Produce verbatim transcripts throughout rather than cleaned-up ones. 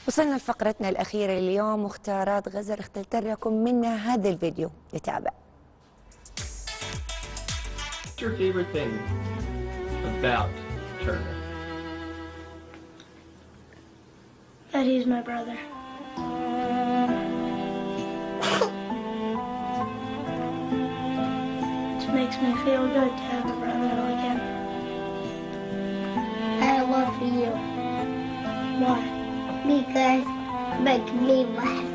وصلنا لفقرتنا الأخيرة اليوم، مختارات غزل اخترت لكم منها هذا الفيديو. نتابع. What's your favorite thing about Turner? That he's my brother. It makes me feel good to have a brother like him. I love you. Why? Because make me laugh.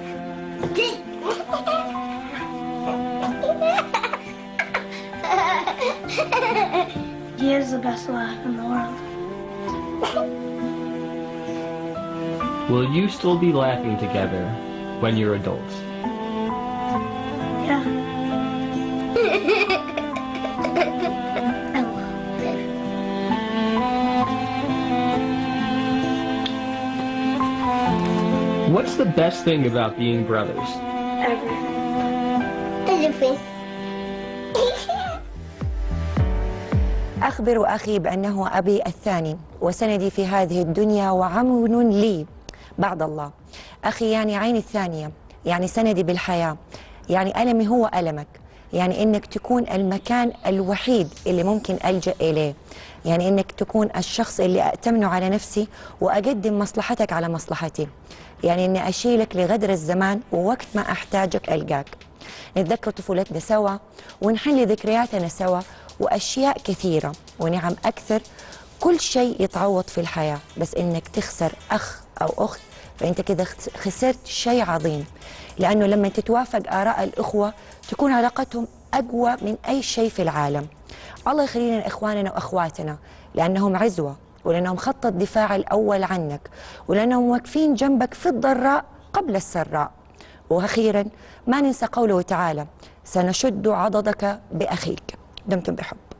He is the best laugh in the world. Will you still be laughing together when you're adults? Yeah. I love it. What's the best thing about being brothers? Everything. Everything. أخبر أخي بأنه أبي الثاني وسندي في هذه الدنيا وعون لي بعد الله. أخي يعني عيني الثانية، يعني سندي بالحياة، يعني ألمي هو ألمك، يعني إنك تكون المكان الوحيد اللي ممكن ألجأ إليه، يعني إنك تكون الشخص اللي أأتمنه على نفسي وأقدم مصلحتك على مصلحتي، يعني إني أشيلك لغدر الزمان ووقت ما أحتاجك ألقاك. نتذكر طفولتنا سوا ونحل ذكرياتنا سوا وأشياء كثيرة ونعم أكثر. كل شيء يتعوض في الحياة، بس إنك تخسر أخ أو أخت فأنت كده خسرت شيء عظيم، لأنه لما تتوافق آراء الأخوة تكون علاقتهم أقوى من أي شيء في العالم. الله يخلينا لإخواننا وأخواتنا لأنهم عزوة، ولأنهم خط الدفاع الأول عنك، ولأنهم واقفين جنبك في الضراء قبل السراء. وأخيرا ما ننسى قوله تعالى: سنشد عضدك بأخيك. دمتم بحب.